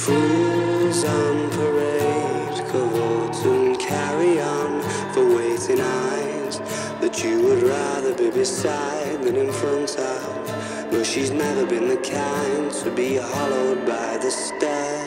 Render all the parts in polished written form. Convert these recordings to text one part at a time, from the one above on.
Fools on parade, cavort and carry on for waiting eyes that you would rather be beside than in front of. But she's never been the kind to be hollowed by the stairs.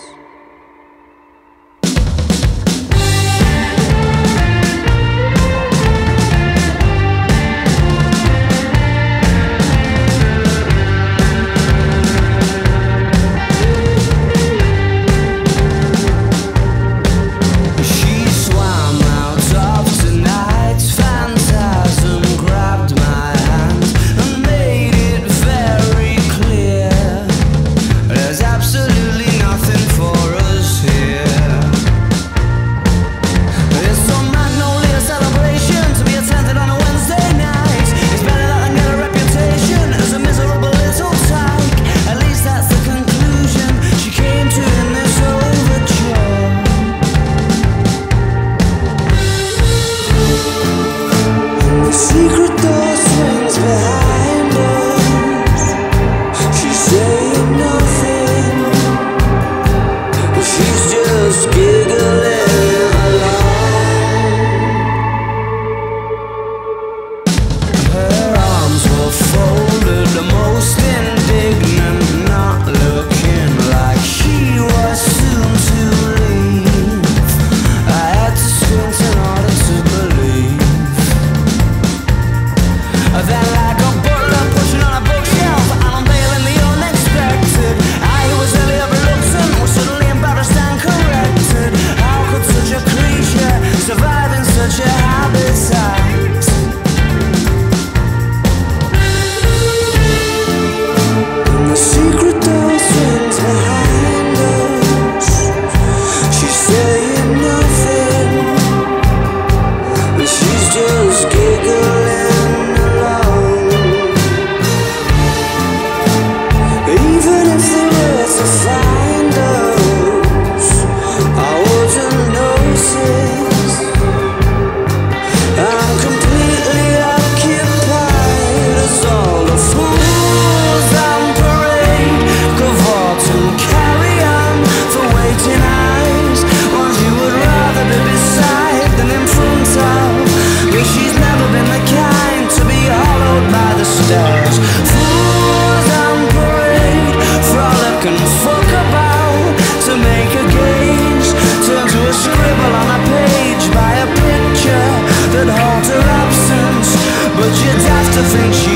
Fools on parade, frolic and fuck about to make a gauge turn to a scribble on a page by a picture that holds her absence. But you'd have to think she